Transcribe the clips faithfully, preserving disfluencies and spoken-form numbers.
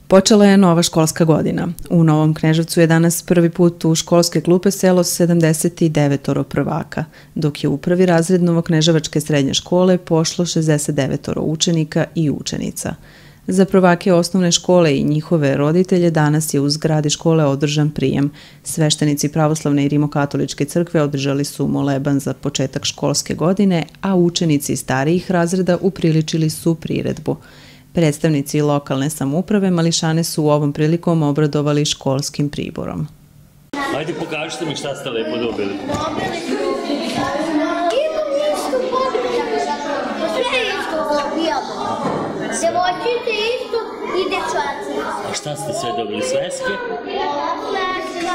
Počela je nova školska godina. U Novom Kneževcu je danas prvi put u školske klupe selo sedamdeset devetoro prvaka, dok je u prvi razred Novokneževačke srednje škole pošlo šezdeset devetoro učenika i učenica. Za prvake osnovne škole i njihove roditelje danas je u zgradi škole održan prijem. Sveštenici pravoslavne i rimokatoličke crkve održali su moleban za početak školske godine, a učenici starijih razreda upriličili su priredbu. Predstavnici lokalne samouprave Mališane su u ovom prilikom obradovali školskim priborom. Ajde, pokažite mi šta ste lepo dobili. Dobili su imam isto područje, sve isto dobijamo. Devojčice isto i dečaci. A šta ste sve dobili, sveske? Sveska.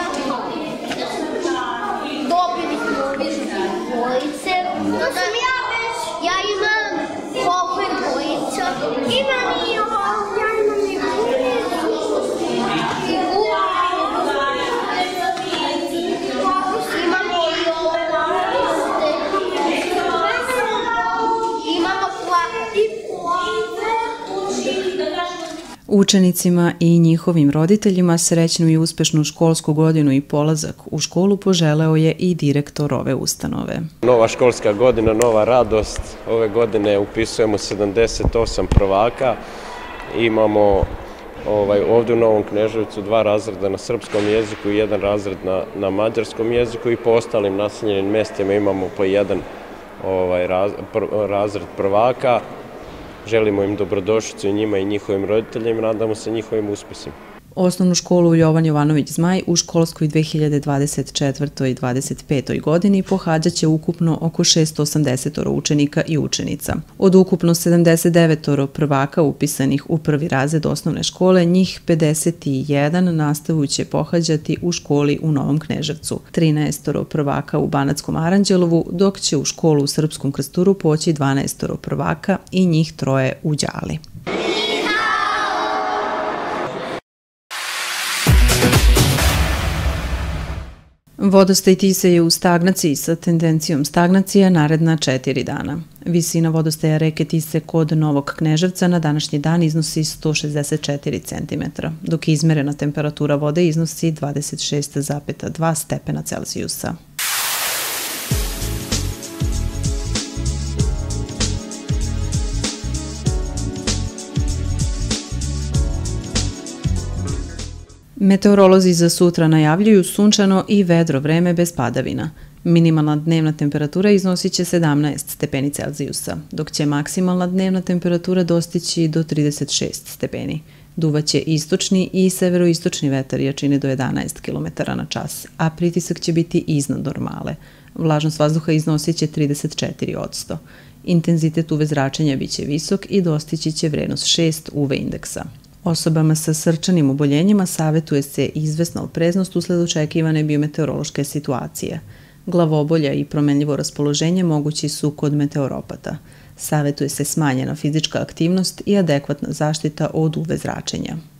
Dobili smo bojice. To sam ja već. Ja imam kofer bojica. Imam i ovo. Ja imam i gumicu. I gumicu. Imam i ovo. Imamo plakat. Učenicima i njihovim roditeljima srećnu i uspešnu školsku godinu i polazak u školu poželeo je i direktor ove ustanove. Nova školska godina, nova radost. Ove godine upisujemo sedamdeset osam prvaka. Imamo ovaj, ovdje u Novom Kneževcu dva razreda na srpskom jeziku i jedan razred na, na mađarskom jeziku i po ostalim naseljenim mestima imamo po jedan ovaj, raz, pr, razred prvaka. Želimo im dobrodošlicu i njima i njihovim roditeljima i nadamo se njihovim uspesima. Osnovnu školu Jovan Jovanović Zmaj u školskoj dve hiljade dvadeset četvrtoj i dvadeset petoj godini pohađat će ukupno oko šesto osamdesetoro učenika i učenica. Od ukupno sedamdeset devetoro prvaka upisanih u prvi razred osnovne škole, njih pedeset jedan nastavu će pohađati u školi u Novom Kneževcu, trinaestoro prvaka u Banatskom Aranđelovu, dok će u školu u Srpskom Krsturu poći dvanaestoro prvaka i njih troje u Đali. Vodostaj Tise je u stagnaciji sa tendencijom stagnacije naredna četiri dana. Visina vodostaja reke Tise kod Novog Kneževca na današnji dan iznosi sto šezdeset četiri centimetra, dok izmerena temperatura vode iznosi dvadeset šest zarez dva stepena Celzijusa. Meteorolozi za sutra najavljuju sunčano i vedro vreme bez padavina. Minimalna dnevna temperatura iznosit će sedamnaest stepeni Celzijusa, dok će maksimalna dnevna temperatura dostići do trideset šest stepeni. Duvaće istočni i severoistočni vetar jačine do jedanaest kilometara na čas, a pritisak će biti iznad normale. Vlažnost vazduha iznosit će trideset četiri posto. Intenzitet U V zračenja biće visok i dostići će vrednost šest U V indeksa. Osobama sa srčanim oboljenjima savjetuje se izvesna opreznost usled očekivane biometeorološke situacije. Glavobolja i promenljivo raspoloženje mogući su kod meteoropata. Savjetuje se smanjena fizička aktivnost i adekvatna zaštita od U V zračenja.